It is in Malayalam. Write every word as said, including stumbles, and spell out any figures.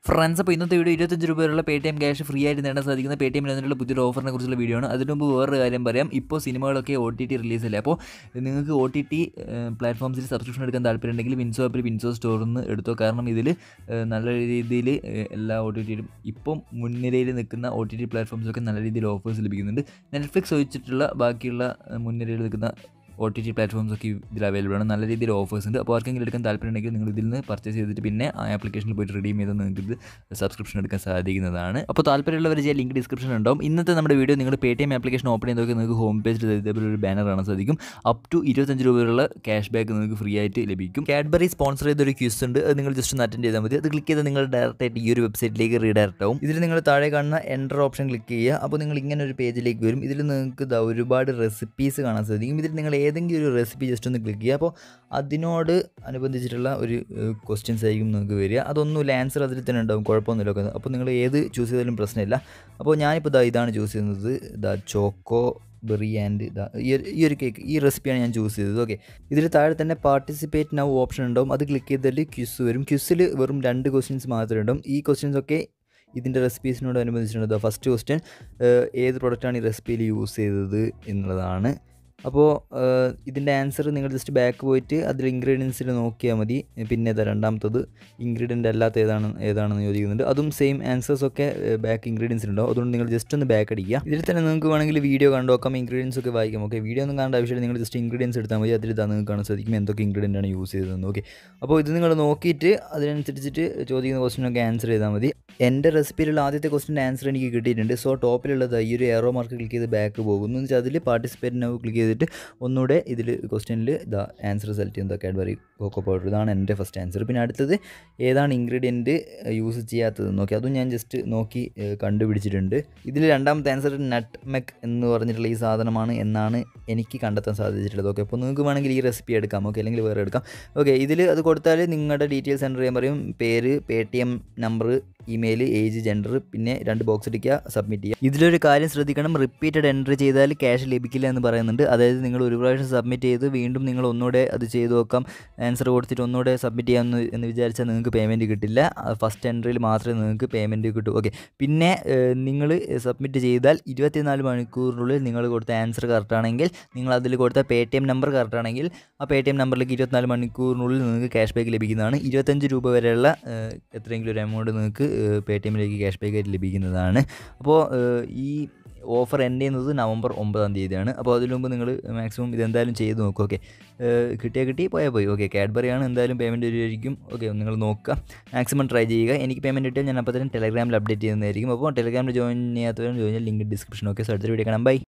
ഫ്രണ്ട്സ് അപ്പോൾ ഇന്നത്തെ വീഡിയോ ഇരുപത്തഞ്ച് രൂപ വരെയുള്ള പേടിഎം ക്യാഷ് ഫ്രീ ആയിട്ട് നേടാൻ സാധിക്കുന്ന പേടിഎമ്മിൽ നിന്നുള്ള പുതിയൊരു ഓഫറിനെ കുറിച്ചുള്ള വീഡിയോ ആണ്. അതിന് മുമ്പ് വേറൊരു കാര്യം പറയാം. ഇപ്പോൾ സിനിമകളൊക്കെ ഒ ടി ടി റിലീസല്ലേ, അപ്പോൾ നിങ്ങൾക്ക് ഒ ടി ടി പ്ലാറ്റ്ഫോംസിൽ സബ്സ്ക്രിപ്ഷൻ എടുക്കാൻ താല്പര്യമുണ്ടെങ്കിൽ വിൻസോ ആപ്പിൽ വിൻസോ സ്റ്റോറിൽ നിന്ന് എടുത്തോ. കാരണം ഇതിൽ നല്ല രീതിയിൽ എല്ലാ ഒ ടി ടിയിലും ഇപ്പം മുൻനിരയിൽ നിൽക്കുന്ന ഒ ടി ടി പ്ലാറ്റ്ഫോംസിലൊക്കെ നല്ല രീതിയിൽ ഓഫേഴ്സ് ലഭിക്കുന്നുണ്ട്. നെറ്റ്ഫ്ലിക്സ് ഒഴിച്ചിട്ടുള്ള ബാക്കിയുള്ള മുൻനിരയിൽ നിൽക്കുന്ന ഒ ടി ടി പ്ലാറ്റ്ഫോംസൊക്കെ ഇതിൽ അവൈലബിൾ ആണ്. നല്ല രീതിയിൽ ഓഫേഴ്സ് ഉണ്ട്. അപ്പോൾ ആർക്കെങ്കിലും എടുക്കാൻ താല്പര്യമുണ്ടെങ്കിൽ നിങ്ങൾ ഇതിൽ നിന്ന് പർച്ചേസ് ചെയ്തിട്ട് പിന്നെ ആ ആപ്ലിക്കേഷനിൽ പോയിട്ട് റിഡീം ചെയ്ത് നിങ്ങൾക്ക് ഇത് സബ്സ്ക്രിപ്ഷൻ എടുക്കാൻ സാധിക്കുന്നതാണ്. അപ്പോൾ താല്പര്യമുള്ളവർ ചെയ്യാൻ ലിങ്ക് ഡിസ്ക്രിപ്ഷൻ ഉണ്ടാവും. ഇന്നത്തെ നമ്മുടെ വീഡിയോ നിങ്ങൾ പേടിഎം ആപ്ലിക്കേഷൻ ഓപ്പൺ ചെയ്ത് നോക്കി നിങ്ങൾക്ക് ഹോം പേജിൽ ഇതേപോലെ ഒരു ബാനർ കാണാൻ സാധിക്കും. അപ് ടു ഇരുപത്തഞ്ച് രൂപയുള്ള ക്യാഷ് ബാക്ക് നിങ്ങൾക്ക് ഫ്രീ ആയിട്ട് ലഭിക്കും. കാഡ്ബറി സ്പോൺസർ ചെയ്തൊരു ക്യൂസ് ഉണ്ട്. അത് നിങ്ങൾ ജസ്റ്റ് ഒന്ന് അറ്റൻഡ് ചെയ്താൽ മതി. അത് ക്ലിക്ക് ചെയ്താൽ നിങ്ങൾ ഡയറക്റ്റ് ആയിട്ട് ഈ ഒരു വെബ്സൈറ്റിലേക്ക് റീഡയറക്റ്റ് ആവും. ഇതിൽ നിങ്ങൾ താഴെ കാണുന്ന എൻ്റർ ഓപ്ഷൻ ക്ലിക്ക് ചെയ്യുക. അപ്പോൾ നിങ്ങൾ ഇങ്ങനെ ഒരു പേജിലേക്ക് വരും. ഇതിൽ നിങ്ങൾക്ക് ഒരുപാട് റെസിപ്പീസ് കാണാൻ സാധിക്കും. ഇതിൽ നിങ്ങൾ ഏതെങ്കിലും ഒരു റെസിപ്പി ജസ്റ്റ് ഒന്ന് ക്ലിക്ക് ചെയ്യുക. അപ്പോൾ അതിനോട് അനുബന്ധിച്ചിട്ടുള്ള ഒരു ക്വസ്റ്റ്യൻസ് ആയിരിക്കും നിങ്ങൾക്ക് വരിക. അതൊന്നുമില്ല, ആൻസർ അതിൽ തന്നെ ഉണ്ടാവും, കുഴപ്പമൊന്നുമില്ല. അപ്പോൾ നിങ്ങൾ ഏത് ചൂസ് ചെയ്താലും പ്രശ്നമില്ല. അപ്പോൾ ഞാനിപ്പോൾ ഇതാ ഇതാണ് ചൂസ് ചെയ്യുന്നത്. ഇതാ ചോക്കോ ബെറി ആൻഡ് ഇതാ ഈ ഒരു കേക്ക്, ഈ റെസിപ്പിയാണ് ഞാൻ ചൂസ് ചെയ്തത്. ഓക്കെ, ഇതിൽ താഴെ തന്നെ പാർട്ടിസിപ്പേറ്റ് നൗ ഓപ്ഷൻ ഉണ്ടാവും. അത് ക്ലിക്ക് ചെയ്താൽ ക്വിസ് വരും. ക്വിസിൽ വെറും രണ്ട് ക്വസ്റ്റ്യൻസ് മാത്രമേ ഉണ്ടാവും. ഈ ക്വസ്റ്റ്യൻസ് ഒക്കെ ഇതിൻ്റെ റെസിപ്പീസിനോട് അനുബന്ധിച്ചിട്ടുണ്ട്. ഫസ്റ്റ് ക്വസ്റ്റ്യൻ, ഏത് പ്രൊഡക്റ്റാണ് ഈ റെസിപ്പിയിൽ യൂസ് ചെയ്തത് എന്നുള്ളതാണ്. അപ്പോൾ ഇതിൻ്റെ ആൻസർ നിങ്ങൾ ജസ്റ്റ് ബാക്ക് പോയിട്ട് അതിൽ ഇൻഗ്രീഡിയൻസിൽ നോക്കിയാൽ മതി. പിന്നെ ഇതാ രണ്ടാമത്തത്, ഇൻഗ്രീഡിയൻ്റ് അല്ലാത്ത ഏതാണ് ഏതാണെന്ന് ചോദിക്കുന്നുണ്ട്. അതും സെയിം ആൻസേഴ്സൊക്കെ ബാക്ക് ഇൻഗ്രീഡിയൻസിലുണ്ടാവും. അതുകൊണ്ട് നിങ്ങൾ ജസ്റ്റ് ഒന്ന് ബാക്ക് അടിക്കുക. ഇതിൽ തന്നെ നിങ്ങൾക്ക് വേണമെങ്കിൽ വീഡിയോ കണ്ടു നോക്കാം, ഇൻഗ്രീഡിയൻസ് ഒക്കെ വായിക്കാം. ഓക്കെ, വീഡിയോ ഒന്നും കാണേണ്ട ആവശ്യമില്ല. നിങ്ങൾ ജസ്റ്റ് ഇൻഗ്രീഡിയൻസ് എടുത്താൽ മതി. അതിൽ ഇതാ നിങ്ങൾക്ക് കാണാൻ സാധിക്കും എന്തൊക്കെ ഇൻഗ്രീഡിയൻ്റ് ആണ് യൂസ് ചെയ്തതെന്ന്. ഓക്കെ, അപ്പോൾ ഇത് നിങ്ങൾ നോക്കിയിട്ട് അതിനനുസരിച്ചിട്ട് ചോദിക്കുന്ന ക്വസ്റ്റിനൊക്കെ ആൻസർ ചെയ്താൽ മതി. എൻ്റെ റെസിപ്പിയിലുള്ള ആദ്യത്തെ ക്വസ്റ്റിൻ്റെ ആൻസർ എനിക്ക് കിട്ടിയിട്ടുണ്ട്. സോ ടോപ്പിലുള്ളത് ഈ ഒരു എറോ മാർക്ക് ക്ലിക്ക് ചെയ്ത് ബാക്ക് പോകുന്നു എന്ന് വെച്ചാൽ അതിൽ പാർട്ടിസിപ്പേറ്റ് നൗ ക്ലിക്ക് ചെയ്തിട്ട് ഒന്നുകൂടെ ഇതിൽ ക്വസ്റ്റ്യനിൽ ഇതാ ആൻസർ സെലക്ട് ചെയ്യുന്നത് കാഡ്ബറി കോക്കോ പൗഡർ. ഇതാണ് എൻ്റെ ഫസ്റ്റ് ആൻസർ. പിന്നെ അടുത്തത് ഏതാണ് ഇൻഗ്രീഡിയൻറ്റ് യൂസ് ചെയ്യാത്തത് നോക്കി, അതും ഞാൻ ജസ്റ്റ് നോക്കി കണ്ടുപിടിച്ചിട്ടുണ്ട്. ഇതിൽ രണ്ടാമത്തെ ആൻസർ നട്ട് മെക്ക് എന്ന് പറഞ്ഞിട്ടുള്ള ഈ സാധനമാണ് എന്നാണ് എനിക്ക് കണ്ടെത്താൻ സാധിച്ചിട്ടുള്ളത്. ഓക്കെ, അപ്പോൾ നിങ്ങൾക്ക് വേണമെങ്കിൽ ഈ റെസിപ്പി എടുക്കാം. ഓക്കെ, അല്ലെങ്കിൽ വേറെ എടുക്കാം. ഓക്കെ, ഇതിൽ അത് കൊടുത്താൽ നിങ്ങളുടെ ഡീറ്റെയിൽസ് എൻ്റർ ചെയ്യാൻ പറയും. പേര്, Paytm number, email, age, gender, പിന്നെ രണ്ട് ബോക്സ് അടിക്കുക, സബ്മിറ്റ് ചെയ്യുക. ഇതിലൊരു കാര്യം ശ്രദ്ധിക്കണം, റിപ്പീറ്റഡ് എൻട്രി ചെയ്താൽ ക്യാഷ് ലഭിക്കില്ല എന്ന് പറയുന്നുണ്ട്. അതായത് നിങ്ങൾ ഒരു പ്രാവശ്യം സബ്മിറ്റ് ചെയ്ത് വീണ്ടും നിങ്ങൾ ഒന്നുകൂടെ അത് ചെയ്ത് നോക്കാം, ആൻസർ കൊടുത്തിട്ട് ഒന്നുകൂടെ സബ്മിറ്റ് ചെയ്യാമെന്ന് എന്ന് വിചാരിച്ചാൽ നിങ്ങൾക്ക് പേയ്മെൻറ്റ് കിട്ടില്ല. ഫസ്റ്റ് എൻട്രിയിൽ മാത്രമേ നിങ്ങൾക്ക് പേയ്മെൻറ്റ് കിട്ടൂ. ഓക്കെ, പിന്നെ നിങ്ങൾ സബ്മിറ്റ് ചെയ്താൽ ഇരുപത്തിനാല് മണിക്കൂറിനുള്ളിൽ നിങ്ങൾ കൊടുത്ത ആൻസർ കറക്റ്റാണെങ്കിൽ, നിങ്ങൾ അതിൽ കൊടുത്ത പേടിഎം നമ്പർ കറക്റ്റാണെങ്കിൽ ആ പേടിഎം നമ്പറിലേക്ക് ഇരുപത്തിനാല് മണിക്കൂറിനുള്ളിൽ നിങ്ങൾക്ക് ക്യാഷ് ബാക്ക് ലഭിക്കുന്നതാണ്. ഇരുപത്തഞ്ച് രൂപ വരെയുള്ള എത്രയെങ്കിലും ഒരു എമൗണ്ട് നിങ്ങൾക്ക് പേടിഎമ്മിലേക്ക് ക്യാഷ് ബാക്ക് ആയിട്ട് ലഭിക്കുന്നതാണ്. അപ്പോൾ ഈ ഓഫർ എൻഡ് ചെയ്യുന്നത് നവംബർ ഒമ്പതാം തീയതിയാണ്. അപ്പോൾ അതിനു മുമ്പ് നിങ്ങൾ മാക്സിമം ഇതെന്തായാലും ചെയ്ത് നോക്കുക. ഓക്കെ, കിട്ടിയാൽ കിട്ടി, പോയാൽ പോയി. ഓക്കെ, കാഡ്ബറിയാണ്, എന്തായാലും പേയ്മെൻറ്റ് വരുമായിരിക്കും. ഓക്കെ, നിങ്ങൾ നോക്കുക, മാക്സിമം ട്രൈ ചെയ്യുക. എനിക്ക് പേയ്മെൻറ്റ് കിട്ടിയാൽ ഞാൻ അപ്പോൾ തന്നെ ടെലഗ്രാമിൽ അപ്ഡേറ്റ് ചെയ്യുന്നതായിരിക്കും. അപ്പോൾ ടെലഗ്രാമിൽ ജോയിൻ ചെയ്യാത്തവരും join link description. Okay, so അടുത്തൊരു വീഡിയോ കാണാം. ബൈ.